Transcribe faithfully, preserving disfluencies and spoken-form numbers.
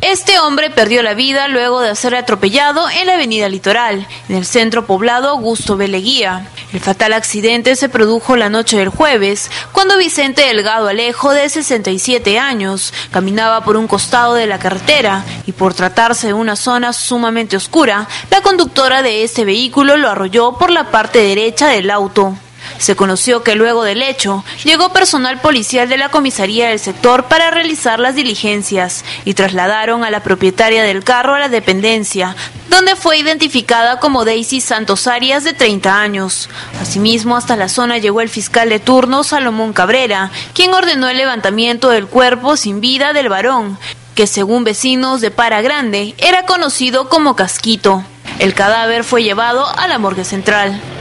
Este hombre perdió la vida luego de ser atropellado en la avenida Litoral, en el centro poblado Augusto B. Leguía. El fatal accidente se produjo la noche del jueves, cuando Vicente Delgado Alejo, de sesenta y siete años, caminaba por un costado de la carretera y por tratarse de una zona sumamente oscura, la conductora de este vehículo lo arrolló por la parte derecha del auto. Se conoció que luego del hecho, llegó personal policial de la comisaría del sector para realizar las diligencias y trasladaron a la propietaria del carro a la dependencia, donde fue identificada como Daisy Santos Arias, de treinta años. Asimismo, hasta la zona llegó el fiscal de turno, Salomón Cabrera, quien ordenó el levantamiento del cuerpo sin vida del varón, que según vecinos de Para Grande, era conocido como Casquito. El cadáver fue llevado a la morgue central.